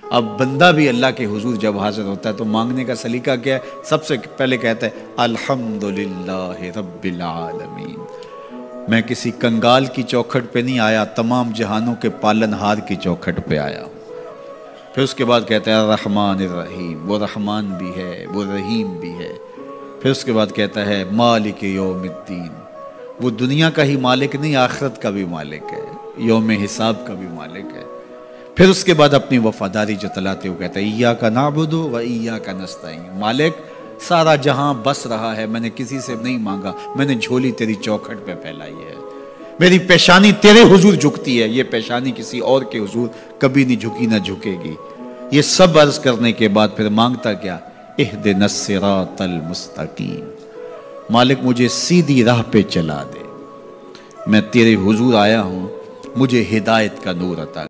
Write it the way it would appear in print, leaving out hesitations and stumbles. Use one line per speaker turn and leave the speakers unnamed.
अब बंदा भी अल्लाह के हुजूर जब हाजिर होता है तो मांगने का सलीका क्या है? सबसे पहले कहता है अल्हम्दुलिल्लाहि रब्बिल आलमीन। मैं किसी कंगाल की चौखट पे नहीं आया, तमाम जहानों के पालनहार की चौखट पे आया हूँ। फिर उसके बाद कहता है रहमान रहीम, वो रहमान भी है, वो रहीम भी है। फिर उसके बाद कहता है मालिक यौमिद्दीन, वो दुनिया का ही मालिक नहीं, आखिरत का भी मालिक है, यौम हिसाब का भी मालिक है। फिर उसके बाद अपनी वफादारी जतलाते हुए कहता है इय्याका नअबुदु व इय्याका नस्तईन, मालिक सारा जहां बस रहा है, मैंने किसी से नहीं मांगा, मैंने झोली तेरी चौखट पे फैलाई है, मेरी पेशानी तेरे हुजूर झुकती है, ये पेशानी किसी और के हुजूर कभी नहीं झुकी ना झुकेगी। ये सब अर्ज करने के बाद फिर मांगता क्या? इहदिनस सिरातल मुस्तकीम, मालिक मुझे सीधी राह पे चला दे, मैं तेरे हुजूर आया हूं, मुझे हिदायत का नूर अता